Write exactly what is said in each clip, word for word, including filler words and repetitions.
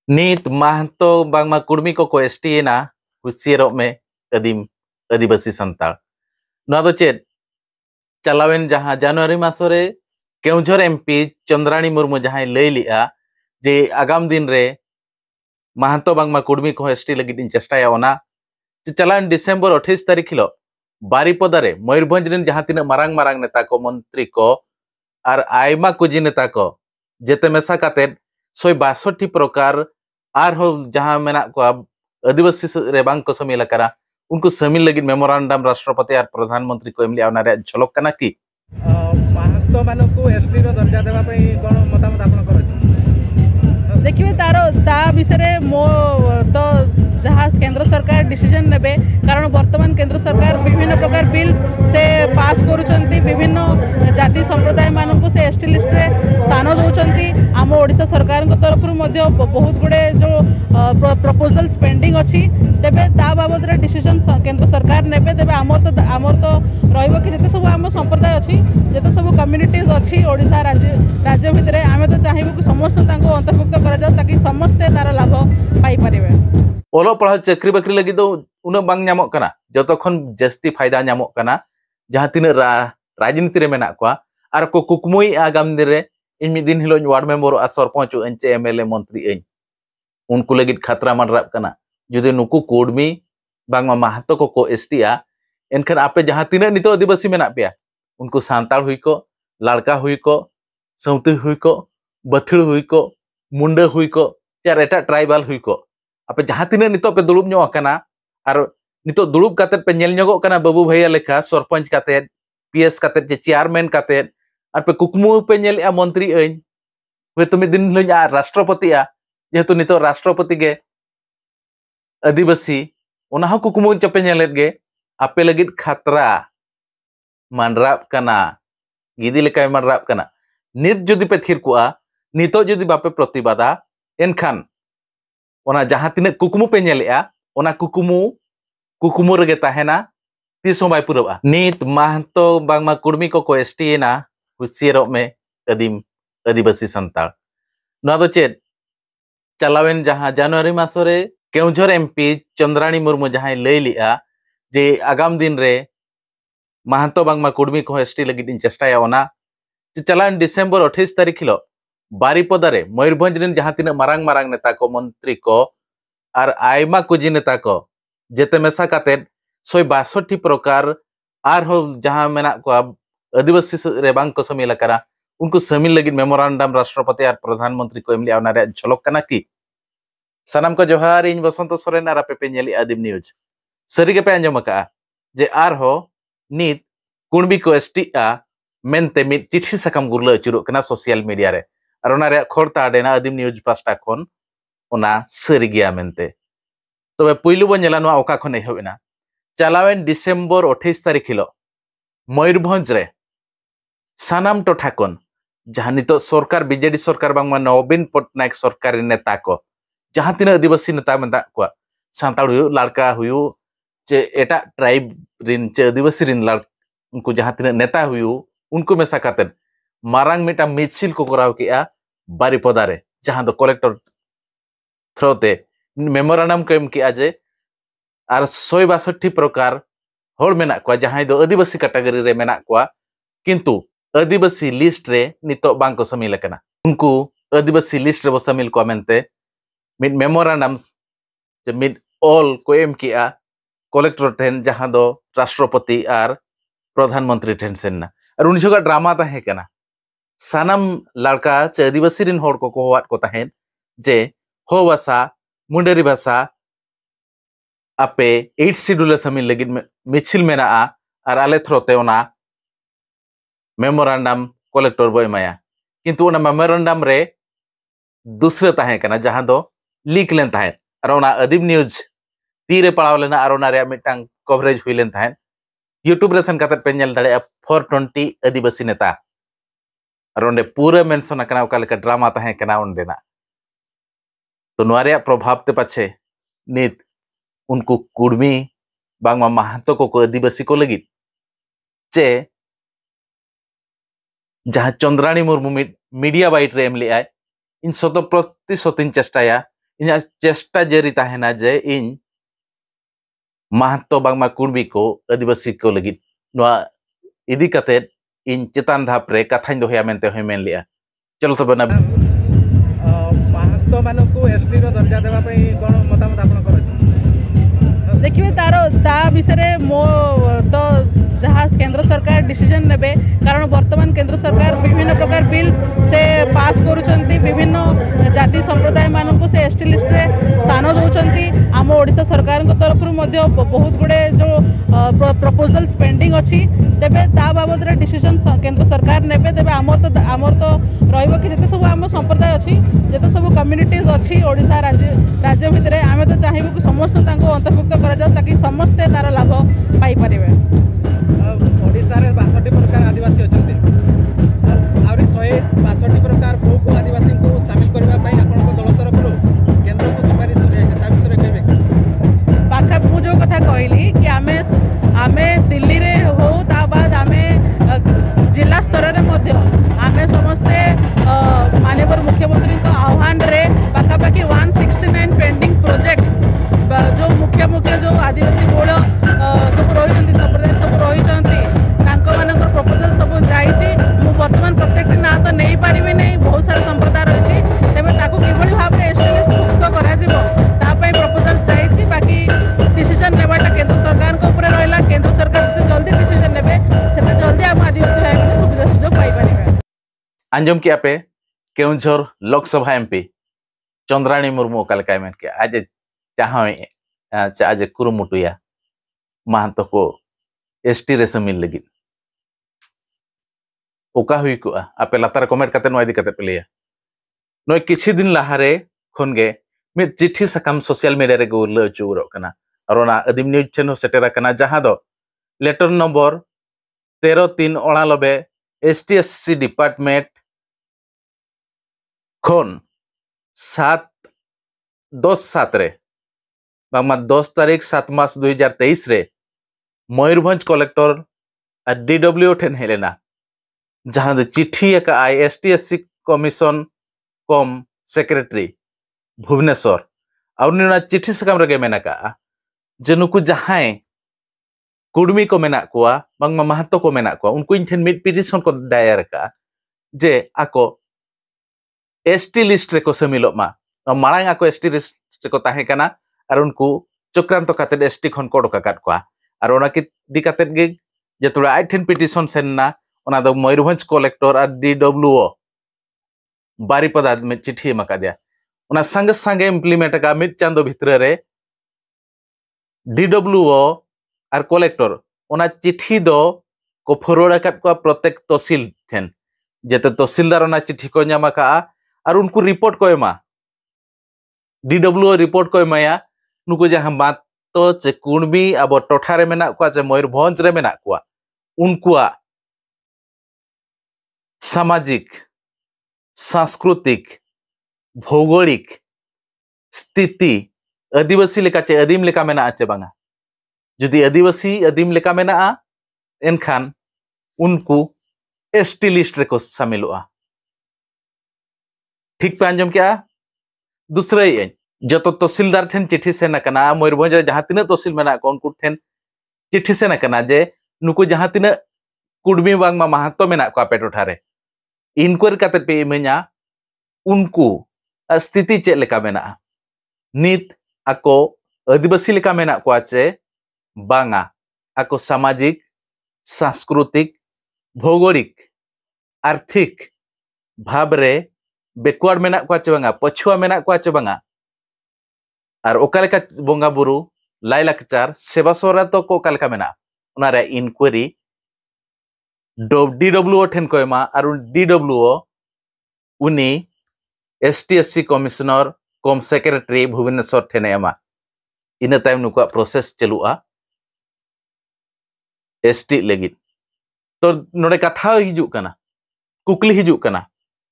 नीत महतो बांगमा कुर्मी को को एसटीना हुसियरों में आदिम आदिवासी संताल नवा दो चेद चलावेन जहां जनवरी मासरे केउझर एमपी चंद्राणी मुर्मू जहां लई लिया जे आगाम दिन रे महतो बांगमा कुर्मी को एसटी लगी दिन चेष्टाया ओना जे चलावेन डिसेंबर अट्ठाईस तारीख हिलो बारिपदारे मयूरभंज रिन जहां तिना मारांग मारांग नेता को मंत्री को और आयमा कुजी नेता को जेते मेसा काते सोय बासठी प्रकार आर हो जहां मेना को आदिवासी रेबांग को समिल करा उनको समिल लगी मेमोरेंडम राष्ट्रपति और प्रधानमंत्री को एमली आवनारे झलक कना की महतो मानकु एसटी रो दर्जा देबा पई कोन मतामत आपन करछ देखिए तार ता विषय मो तो जहाँ केंद्र सरकार डिसीजन नेबे कारण वर्तमान केंद्र सरकार विभिन्न प्रकार बिल से पास करुचंती विभिन्न जाति संप्रदाय मानक से एसटी लिस्ट रे स्थान दौरान आम ओडिशा सरकार तरफ बहुत गुड़े जो प्रपोजल पेंडिंग अच्छी तेबे ता बाबद रे डिसीजन केंद्र सरकार नेबे तेबे आमर तो आमर तो रहिबो कि जते सब आम संप्रदाय अच्छी जते सब कम्युनिटीज अच्छी ओडिशा राज्य राज्य भितर आमे तो चाहिबो कि समस्त तांको अंतर्भुक्त करा जाओ ताकि समस्ते तार लाभ पाई परिबे ओलो पढ़ा चक्री बकरी लगी तो उन बांग नामक कना जतो खन जस्ती फायदा नामक कना जहां तीन रा, राजनीति रे मेना को आर को कुकमुई आगाम दिन रे इन मिद दिन हिलो वार्ड मेंबर आ सरपंच एनचे एमएलए मंत्री एन उनको लगी खतरा मन राब कना जुदे नुकु कोडमी बांग महतो को को एसटीआ एनखन आपे जहां तीन नितो आदिवासी मेना पे उनको सांताल हुई को लड़का हुई को सौती हुई को बथड़ हुई को मुंडा हुई को चार एटा ट्राइबल हुई को आपे जहां तीन नितो पे दुलुब ᱧᱚᱜ कना और नितो दुलुब काते पे नेल ᱧᱚᱜᱚᱜ कना बाबू भैया लेखा सरपंच काते पीएस काते जे चेयरमैन काते और पे कुकमु पे नेलया मंत्री एन वे तुम दिन हिलो आ राष्ट्रपति आ जेहेतु नितो राष्ट्रपति गे आदिवासी ओना हो कुकमु चपे नेलेत गे आपे लगित खतरा मनराब कना गिदी लेका मनराब कना नित जुदी पे थिर कुआ नितो जुदी बापे प्रतिबादा एनखान ओना जहां तीन कुकमु पे नेलेआ ओना कुकमु कुकमु रगे ताहेना तीसों बाय पुरबा नीत महतो बांगमा कुर्मी को को एसटीना हुसियरों में आदिम आदिवासी संताल नवा दो चेद चलावेन जहां जनवरी मासरे केउझर एमपी चंद्राणी मुर्मू जहां लई लिया जे आगाम दिन रे महतो बांगमा कुर्मी को एसटी लगी दिन चेष्टाया ओना जे चलावेन डिसेंबर अट्ठाईस तारीख हिलो बारिपदारे मयूरभंज रिन जहां तीन मारांग मारांग नेता को मंत्री को और आयमा कुजी नेता को जेते मेसा काते सोय बासठी प्रकार आर हो जहां मेना को आदिवासी रेबांग को समिल करा उनको समिल लगी मेमोरेंडम राष्ट्रपति और प्रधानमंत्री को एमली आवनारे झलक कना की सनाम को जोहार इन बसंत सोरेन और आपे पे नेली आदिम न्यूज सरी पे आंजम का जे आर हो नीत कुणबी को एसटी आ मेनते मिट चिठी सकाम गुरला अचुरो कना सोशल मीडिया रे और ओना खबर ताडेना आदिम न्यूज पास्टा खन ओना सरी गया मेनते तबे पुइलु बो नेला नवा ओका खन एहबेना चलावेन डिसेंबर अट्ठाईस तारीख हिलो मयूरभंज रे सानाम टोठा खन जहां नितो सरकार बीजेडी सरकार बांगमा नवीन पटनायक सरकारी नेता को जहां तीन आदिवासी नेता मेता को सांताल हुयु लड़का हुयु चे एटा ट्राइब रिन चे आदिवासी रिन लड़ उनको जहां तीन नेता हुयु उनको मेसा काते मारांग मिटा मिছিল को कराव किया बारिपदारे जहां दो कलेक्टर थ्रोते मेमोरेंडम को एम किया जे और सौ बासठी प्रकार होड़ मेना को जहां दो आदिवासी कैटेगरी रे मेना को किंतु आदिवासी लिस्ट रे नितो बांग को समिल कना उनको आदिवासी लिस्ट रे बो समिल को मेनते मिड मेमोरेंडम जे मिड ऑल को एम किया कलेक्टर ठेन जहां दो राष्ट्रपति और प्रधानमंत्री ठेन सेना और उन जगह ड्रामा ताहे कना सानाम लड़का चे आदिवासी रिन होड़ को कोवात को ताहेन जे हो भाषा मुंडेरी भाषा आपे एट शेड्यूल समिल लगी मिছিল मेना और आले थ्रोते ओना मेमोरेंडम कलेक्टर बो एमाया किंतु ओना मेमोरेंडम रे दूसरे ताहे कना जहां दो लीक लेन ताहे और ओना आदिम न्यूज तीरे पड़ाव लेना और ओना रे मिटांग कवरेज हुई लेन ताहे यूट्यूब रे सेन काते पे नेल दाड़े फोर ट्वेंटी आदिवासी नेता और ओंडे पूरा मेंशन कना ओका लेका ड्रामा ताहे कना ओंडेना तो नोआ रे प्रभाव ते पाछे नित उनको कुर्मी बांगमा महतो को, को आदिवासी को लगी चे जहां चंद्राणी मुर्मू मीडिया बाइट रे एम लिया इन शत प्रतिशत चेष्टाया ᱤᱧᱟᱹᱜ ᱪᱮᱥᱴᱟ ᱡᱟᱹᱨᱤ ᱛᱟᱦᱮᱱᱟ ᱡᱮ ᱤᱧ ᱢᱟᱦᱟᱛᱚ ᱵᱟᱝᱢᱟ ᱠᱩᱲᱵᱤ ko ᱟᱹᱫᱤᱵᱟᱹᱥᱤ ko ᱞᱟᱹᱜᱤᱫ ᱱᱚᱣᱟ ᱤᱫᱤ ᱠᱟᱛᱮᱫ ᱤᱧ ᱪᱮᱛᱟᱱ ᱫᱷᱟᱯ ᱨᱮ ᱠᱟᱛᱷᱟᱧ ᱫᱚᱦᱚᱭᱟ ᱢᱮᱱᱛᱮ ᱦᱚᱸᱭ ᱢᱮᱱ ᱞᱮᱜᱼᱟ। चलो तबे ना ମାହାନ୍ତ ମାନଙ୍କୁ ଏସଟିର ଦର୍ଜା ଦେବା ପାଇଁ କ'ଣ ମତାମତ ଆପଣଙ୍କର ଅଛି? देखिए तार ता विषय मो तो जहाँ केंद्र सरकार डिसीजन नेबे कारण वर्तमान केंद्र सरकार विभिन्न प्रकार बिल से पास करुचंती विभिन्न जाति संप्रदाय मानक से एसटी लिस्ट रे स्थान दौरान आम ओडिशा सरकार तरफ बहुत गुड़े जो प्रपोजल्स पेंडिंग अच्छी तेबे ता बाबद रे डिसीजन केंद्र सरकार नेबे तेबे आमर तो आमर तो रहिबो कि जते सब आम संप्रदाय अच्छी जते सब कम्युनिटीज अच्छी ओडिशा राज्य राज्य भितर आम तो चाहबू कि समस्त अंतर्भुक्त करा जाओ ताकि समस्ते तार लाभ पाई परिबे। ओडिशा रे बासठ प्रकार आदिवासी अछंती आउरी एक सौ बासठ प्रकार को को आदिवासी को शामिल करबा पई आपन को दल तरफ रो केंद्र को सुपारिश कर जाय ता विषय कहबे पाखा मु जो कथा कहली कि आमे आमे दिल्ली रे हो ता बाद आमे जिला स्तर रे मध्य आमे समस्ते माननीय मुख्यमंत्री को आह्वान रे पाखा पाखी एक सौ उनहत्तर पेंडिंग प्रोजेक्ट्स जो मुख्य मुख्य जो आदिवासी बोल सब रही संप्रदाय सब रही प्रपोजल सब जाइए बर्तमान प्रत्येक ना तो नहीं पारि नहीं बहुत सारा संप्रदाय रही तेज कि भाव में एसटी लिस्ट मुक्त कर प्रपोजल जाइए बाकी डिसीजन नेबाटा केंद्र सरकार ऊपर रहा केंद्र सरकार जिते जल्दी डिसीजन ने से जल्दी आम आदिवासी भाई मैंने सुविधा सुजोग पाई। आंजम किया पे केउंझर लोकसभा एमपी चंद्राणी मुर्मू का मेन के आज चाहे आज कुरुमुटुया महंतो को एसटी रे शामिल लगी ओका हुई को आपे लातार कमेंट करते नो इदी करते पे लिया नो किछि दिन लहारे खनगे मि चिट्ठी सकाम सोशल मीडिया रे गो ल चुरो कना और ओना अदिम न्यूज चैनल सेटेरा कना जहां दो लेटर नंबर तेरह तीन अड़ानबे एसटीएससी डिपार्टमेंट खन सात दस सात रे बामा दस तारीख सात मास दुई हजार तेईस रे मयूरभंज कलेक्टर और डीडब्ल्यू ठेन हेलेना जहां दो चिट्ठी का आई STSC commission cum secretary Bhubaneswar और चिट्ठी सकाम रे मेना का जे नुकु जहां कुड़मी को मेना कोआ बांगमा महतो को मेना कोआ उनको इन ठेन मिड पिटिशन को दायर का जे आको एसटी लिस्ट रे को शामिल मा मांग आको एसटी लिस्ट रे को ताहे कना और उनको चक्रांत काते एसटी खन को डका काट कोआ और ओना के दि काते गे जेतुड़ा आई ठेन पिटिशन सेनना ओना दो मयूरभंज कलेक्टर और डीडब्ल्यूओ बारीपदा में चिट्ठी मका दिया ओना संग संगे इम्प्लीमेंट का मिड चांदो भितर रे डीडब्ल्यूओ और कलेक्टर ओना चिट्ठी दो को फॉरवर्ड काट को प्रत्येक तहसील ठेन जेते तहसीलदार ओना चिट्ठी को न्यामा का और उनको रिपोर्ट को एमा डीडब्ल्यूओ रिपोर्ट को एमाया नुको जहां बात तो चे कुणबी अब टोठा रे मेना को चे मयूरभंज रे मेना को उनकुआ सामाजिक सांस्कृतिक भौगोलिक स्थिति आदिवासी लेका चे आदिम लेका मेना चे बांगा जुदी आदिवासी आदिम लेका मेना एनखान उनको एसटी लिस्ट रे को शामिलवा ठीक पे आंजम क्या दूसरे जो तो तहसीलदार ठेन चिट्ठी सेना कना मयूरभंज जहां तीन तहसील मेना को उनको ठेन चिट्ठी सेना कना जे नुको जहां तीन कुड़मी बांग मा महतो मेना को पे टोठा रे इनक्वायरी काते पे इमेना उनको स्थिति चे लेका मेना नित आको आदिवासी लेका मेना को चे बांगा आको सामाजिक सांस्कृतिक भौगोलिक आर्थिक भाव रे बेकवार्ड मेना को चे बांगा पछुआ मेना को चे बांगा और ओकालेका बोंगा बुरु लाइलाकचार सेवा सोरा तो को ओकालेका मेना उना रे इनक्वायरी डीडब्ल्यूओ ठेन को एमा और डीडब्ल्यूओ उनी STSC commissioner cum secretary Bhubaneswar ठेन एमा इन टाइम नुका प्रोसेस चलुआ एसटी लगित तो नोडे कथा हिजु कना कुकली हिजु कना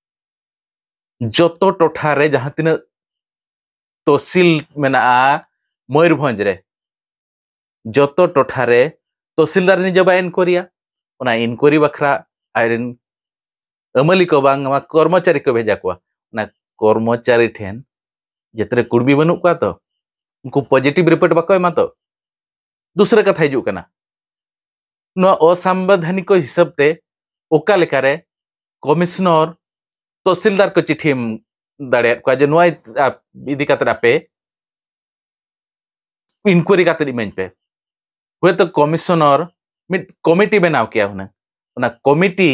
जोतो टोठा रे जहां तीन तहसील मेना मयूरभंज रे जोतो टोठा रे तहसीलदार नि जबा इनक्वायरिया ओना इनक्वायरी बखरा आयरन अमली को बांग कर्मचारी को भेजा को ओना कर्मचारी ठेन जेतरे कुड़बी बनू को तो उनको पॉजिटिव रिपोर्ट बाको एमा तो दूसरा कथा हिजू कना नो असंवैधानिक हिसाब ते ओका लेकारे कमिश्नर तहसीलदार को चिट्ठी एम दाड़े को जे नोआ इदी काते आपे इंक्वायरी काते इमें पे हुए तो कमिश्नर मिड कमिटी बनाव किया हुना उना कमिटी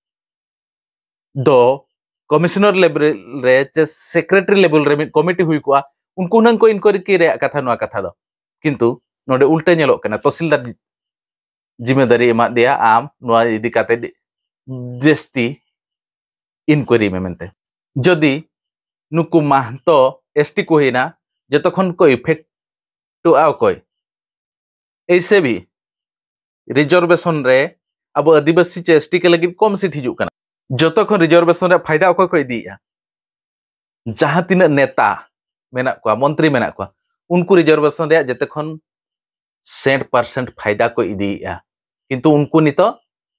दो कमिश्नर लेवल रे चे सेक्रेटरी लेवल रे मिड कमिटी हुई को उनको नंग को इंक्वायरी की रे कथा नोआ कथा दो किंतु नोडे उल्टे नेलो कना तहसीलदार जिम्मेदारी एमा दिया आम नोआ इदी काते जस्ती इंक्वायरी में मेनते जदि नुकु महतो एसटी को हिना जतखन को इफेक्ट टू आव कोई ऐसे भी रिजर्वेशन रे अब आदिवासी चे एसटी के लगी कम सीट हिजू कना जतखन रिजर्वेशन रे फायदा अको को इदिया जहां तीन नेता मेना को मंत्री मेना को उनको रिजर्वेशन रे जतखन सेंट परसेंट फायदा को इदिया किंतु उनको नितो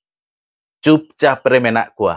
चुपचाप रे मेना को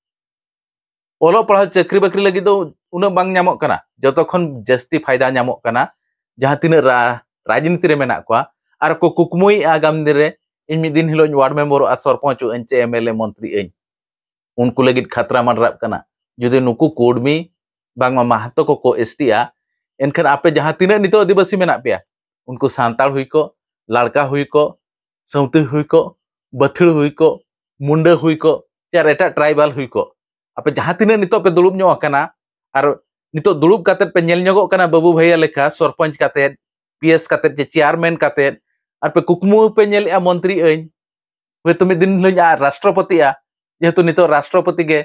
ओलो पढ़ा चाकरी बाकरी लगी दो उना बांग ᱧᱟᱢᱚᱜ कना जतखन जस्ती फायदा ᱧᱟᱢᱚᱜ कना जहां तीन राजनीति रे मेना को आर को कुकमुई आगाम दिन रे इन मिद दिन हिलो वार्ड मेंबर आ सरपंच एनचे एमएलए मंत्री एन उनको लगी खतरा मनराब कना जुदि नुकु कोडमी बांग महतो को को एसटीआ एनखन आपे जहां तीन नितो आदिवासी मेना पेया उनको सांताल हुई को लड़का हुई को सौती हुई को बथड़ हुई को मुंडा हुई को चार एटा ट्राइबल हुई को आपे जहां तीन नितो पे दुलुब ᱧᱚᱜ कना आर नितो दुलुब काते पे नेल ᱧᱚᱜᱚᱜ कना बाबू भैया लेखा सरपंच काते पीएस काते जे चेयरमैन काते आर पे कुकमु पे नेल आ मंत्री एन वे तो मिद दिन लई आ राष्ट्रपति आ जेहेतु नितो राष्ट्रपति गे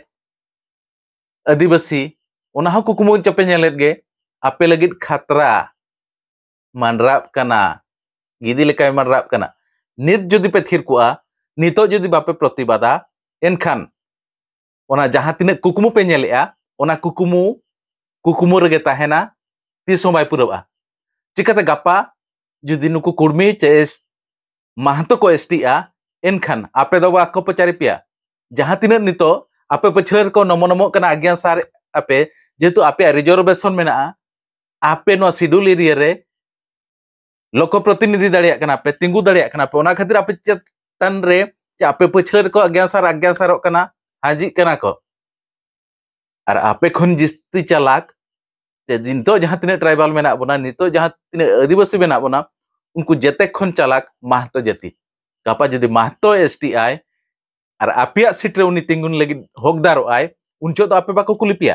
आदिवासी ओना हो कुकमु चपे नेलेत गे आपे लगित खतरा मानराब कना गिदी लेका मानराब कना नित जदि पे थिर कुआ नितो जदि बापे प्रतिबादा एनखान ओना जहां तिने कुकमु पे नेलेआ ओना कुकमु कुकमु रगे ताहेना तीसों बाय पुरबा चिकाते गापा जदि नुकु कुर्मी चेस महतो को एसटीआ एनखान आपे दो बाको पचारी पिया जहां तिने नितो आपे पछलर को नमो नमो कना आज्ञा सार आपे जेतु आपे रिजर्वेशन मेना आपे नो शेड्यूल एरिया रे लोक प्रतिनिधि दाड़िया कना पे तिंगु दाड़िया कना पे ओना खातिर आपे चेतन रे जे आपे पछलर को आज्ञा सार आज्ञा सारो कना हाजी कना को और आपे खन जिस्ती चालाक जे नितो जहां तिने ट्राइबल मेना बना नितो जहां तिने आदिवासी मेना बना उनको जेते खन चालाक महतो जाति गापा जदि महतो एसटीआई और आपिया सीट रे उनी तिंगुन लगी हकदारो आय उनचो तो आपे बाको कुलिपिया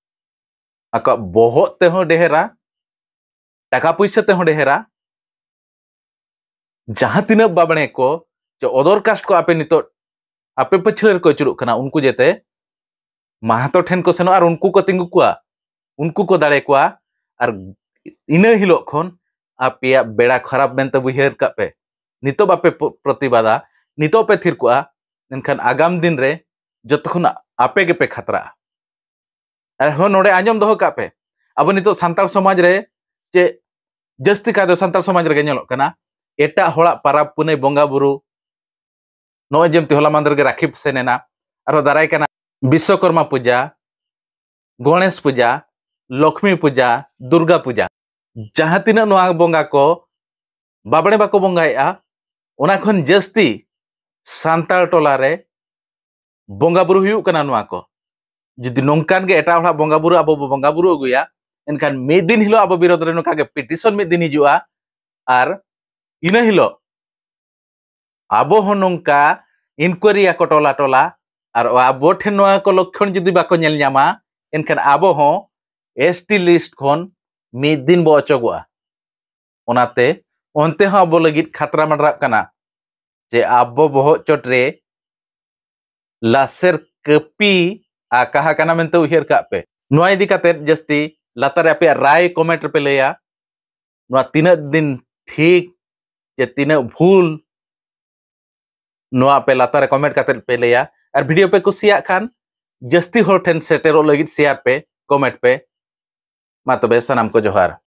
आका बहुत ते हो डेहरा टाका पैसा ते हो डेहरा जहां तिने बाबणे को जो अदर कास्ट को आपे नितो आपे पछलर को चुरुक कना उनको जेते महतो ठेन को सेनो और उनको को तिंगु कुआ उनको को दाड़े कुआ और इना हिलो खन आपिया बेड़ा खराब मेनते बुहेर का पे नितो बापे प्रतिबादा नितो पे थिर कुआ एनखान आगाम दिन रे जतखन आपे गे पे खतरा और हो नोडे आंजम दोहो का पे अब नितो संताल समाज रे जे जस्ती का दो संताल समाज रे गेनलो कना एटा होड़ा पाराब पुने बोंगा बुरु नो जेमती होला मांदर गे राखी सेनेना और दाराय कना विश्वकर्मा पूजा गणेश पूजा लक्ष्मी पूजा दुर्गा पूजा जहां तीन नोआ बोंगा को बाबणे बाको बोंगाया ओना खन जस्ती सांताल टोला रे बोंगा बुरु हुयु कना नोआ को जदि नोंकान गे एटा होला बोंगा बुरु अब बोंगा बुरु अगुया एनखान मे दिन हिलो अब विरोध रे नोका गे पिटिशन मे दिन हिजुआ आर इना हिलो आबो हो नोंका इनक्वायरी को टोला टोला और आबो ठेन नोआ को लक्षण जदि बाको नेल ᱧᱟᱢᱟ एनखान आबो हो एसटी लिस्ट खन मे दिन बो अचगोआ ओनाते ओनते हो आबो लगित खतरा मनराब कना जे आबो बहो चोट रे लासेर कपी आ कहा कना मेनते उहेर का पे नोआ इदी काते जस्ती लातारे आपे राय कमेंट पे लेया नोआ तीना दिन ठीक जे तीना भूल नोआ पे लातारे कमेंट काते पे लेया और वीडियो पे कुसिया खान जस्ती होर ठेन सेटेरो लगित शेयर पे कमेंट पे मा तबे सनाम को जोहार।